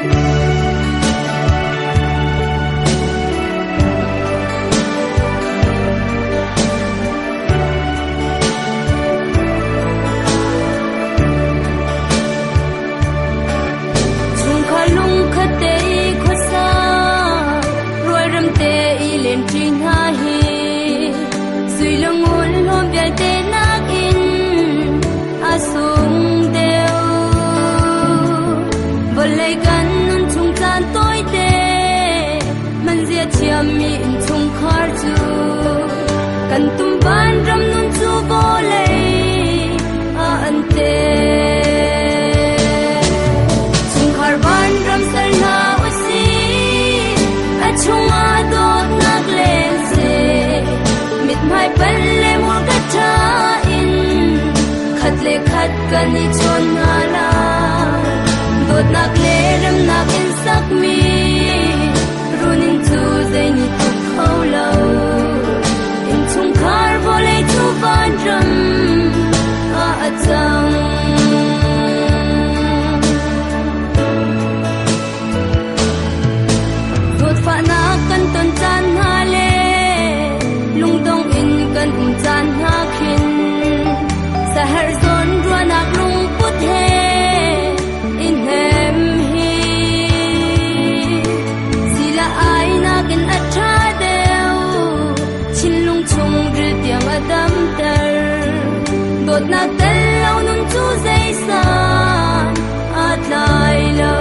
Kan ni chon hala dot nak le ram nak in sak mi runin tu dei ni tu kholo in chung khar vole tu ban ram a atang dot fa na kan ton chan hale lung dong in kan chan ha khin sahar zon ruanak lung put he in hem hi sila ai nakin atha deu chin lung chung ril tiang adam ter dot nak tel lo nun chu zai san at lai lo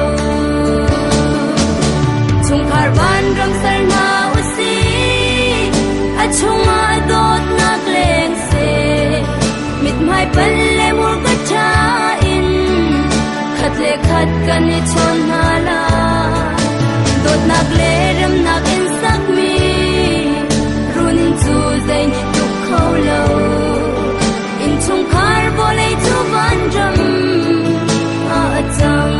chung khar ban ram sar na usi achung a dot nak leng se mit mai pan le mur ka cha in khat le khat kan ni chon hala dot nak le ram nak in sak mi runin chu zai ni tu kholo in chung khar vole chu ban ram a chang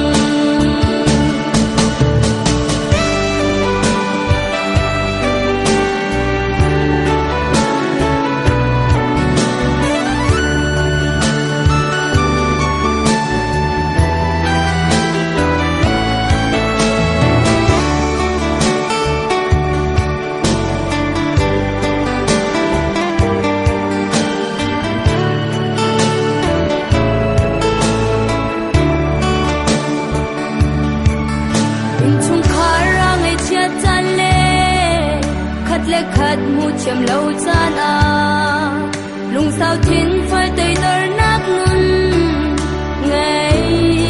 khát mu chậm lâu chan a lung sao thiên phơi tây đor nak nun ngày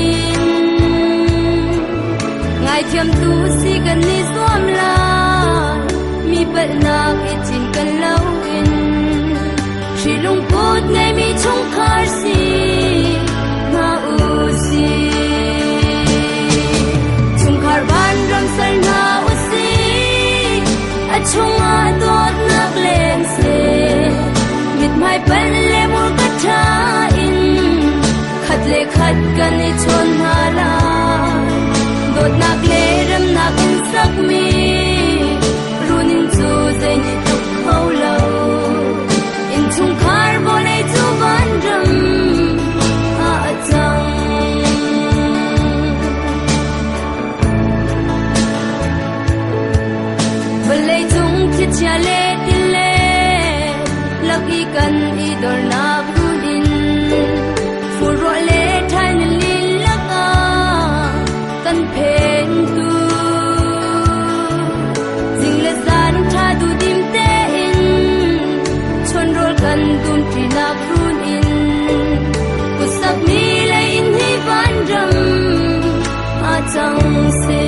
ngày thiam tu si kan ni suam la mi bal nak ichin kan lâu in shi lung put ngày mi chung khar si na u si chung khar ban ram sar na u si achung a dot nak leng se mit mai pan le mur ka tha in khat le khat kan ni chon hala dot nak le ram nak in sak mi runin chu zai ni tu kholo in chung khar vole chu ban ram a chang balai chung chia le tin le lucky kan I dor na bunin furo le thain lin laka kan phen tu jing le san tha du dim te in chon rol kan tun tri na prun in kusak mi le in hi ban ram a chang se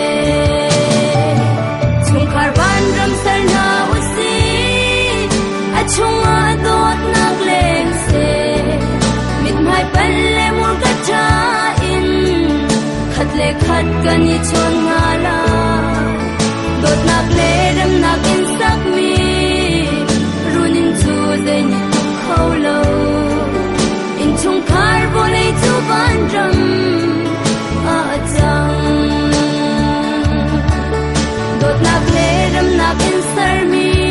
chung khar ban ram sar na usi achung a dot nak leng se mit mai pan le mur ka tha in khat le khat kan ni chon hala dot nak le ram nak in sak mi runin chu zai ni tu kholo in chung khar vole chu ban ram a chang dot nak le ram nak in sar mi